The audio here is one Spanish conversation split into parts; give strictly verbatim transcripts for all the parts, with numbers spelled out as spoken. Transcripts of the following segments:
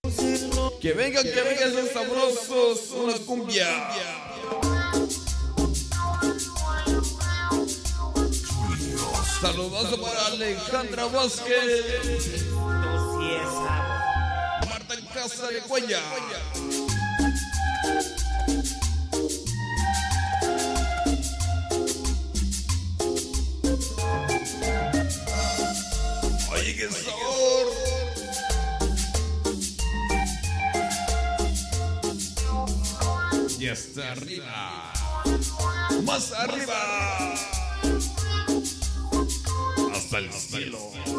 Que vengan, que vengan esos sabrosos, una cumbia. Saludos para Alejandra Vázquez, Marta Casa de Cuella. Oye, qué sabor. Y hasta arriba, más arriba, hasta el cielo.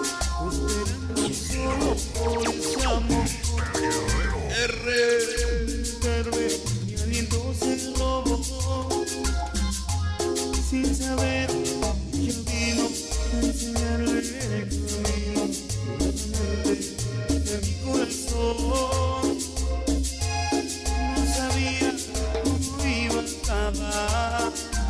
R. Mi aliento se robó, sin saber yo vino a enseñarle el camino de mi corazón. No sabía cómo iba a acabar,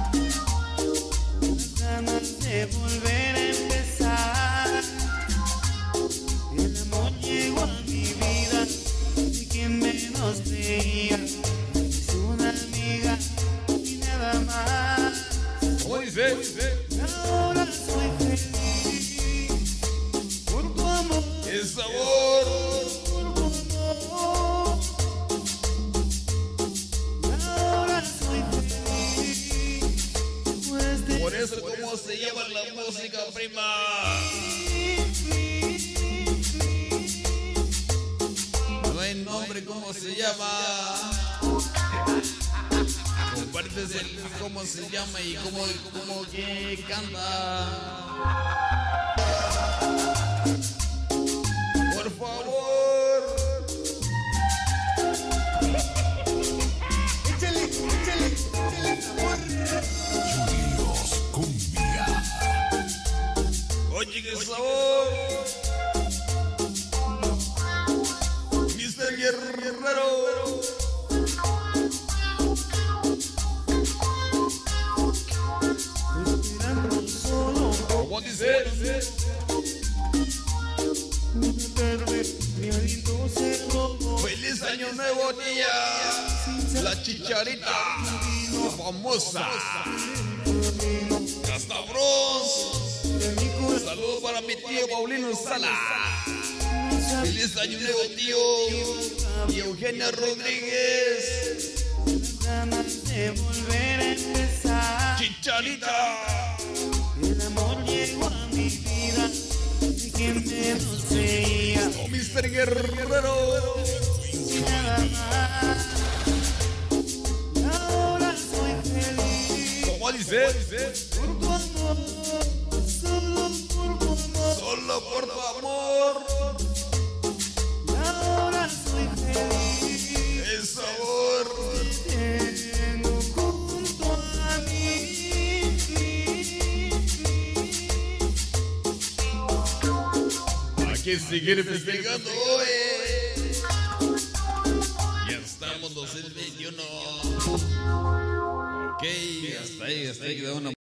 las ganas de volver a empezar. El amor llegó a mi vida y quien menos creía es una amiga y nada más. ¿Cómo dice? Ahora soy feliz por tu amor. ¡Qué sabor! Por tu amor. Ahora soy feliz por este. Por eso, ¿cómo se llama la música, prima? No hay nombre, ¿cómo se llama? Compartes el cómo se llama y cómo, cómo que canta. Por favor. Échale, échale, échale sabor. Julios Cumbia. Oye, qué sabor. mister Guerrero. Esperando solo ¿Cómo dice? una tarde, mi aliento se robó. ¡Feliz año nuevo, tía! La Chicharita, la famosa. Castabros. Saludos para mi tío Paulino Sala. ¡Feliz año nuevo, tío! Y Eugenia Rodríguez. Ganas de volver a empezar. Chicharita. El amor llegó a mi vida y quien menos creía Oh, mister Guerrero. y nada más. Ahora soy feliz ¿Cómo dice? por tu amor, solo por tu amor. Solo por tu amor. Ahora soy feliz. ¡Qué sabor! Tengo junto a mí. Hay que seguir festejando hoy. Ya estamos dos mil veintiuno. Ok, hasta ahí, hasta ahí queda una.